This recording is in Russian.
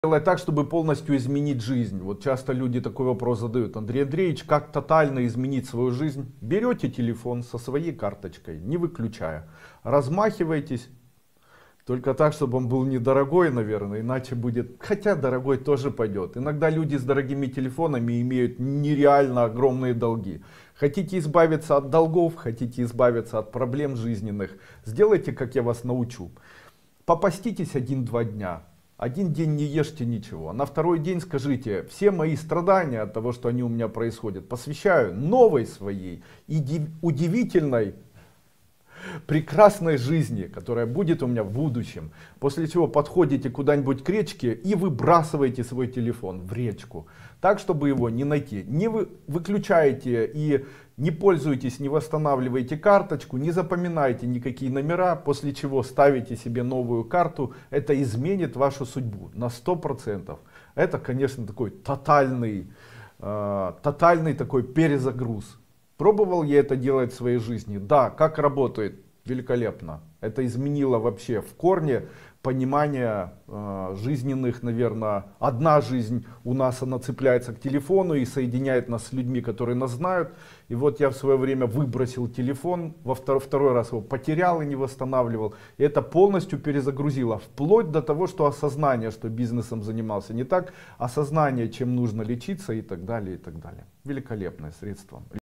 Делать так, чтобы полностью изменить жизнь? Вот часто люди такой вопрос задают. Андрей Андреевич, как тотально изменить свою жизнь? Берете телефон со своей карточкой, не выключая, размахиваетесь, только так, чтобы он был недорогой, наверное, иначе будет, хотя дорогой тоже пойдет. Иногда люди с дорогими телефонами имеют нереально огромные долги. Хотите избавиться от долгов, хотите избавиться от проблем жизненных, сделайте, как я вас научу. Попаститесь 1-2 дня. Один день не ешьте ничего. На второй день скажите: все мои страдания от того, что они у меня происходят, посвящаю новой своей удивительной, прекрасной жизни, которая будет у меня в будущем. После чего подходите куда-нибудь к речке и выбрасываете свой телефон в речку. Так, чтобы его не найти. Не выключаете и не пользуйтесь, не восстанавливаете карточку, не запоминайте никакие номера, после чего ставите себе новую карту. Это изменит вашу судьбу на 100%. Это, конечно, такой тотальный такой перезагруз. Пробовал я это делать в своей жизни? Да. Как работает? Великолепно. Это изменило вообще в корне понимание жизненных, наверное. Одна жизнь у нас, она цепляется к телефону и соединяет нас с людьми, которые нас знают. И вот я в свое время выбросил телефон, второй раз его потерял и не восстанавливал. И это полностью перезагрузило, вплоть до того, что осознание, что бизнесом занимался не так, осознание, чем нужно лечиться и так далее, и так далее. Великолепное средство.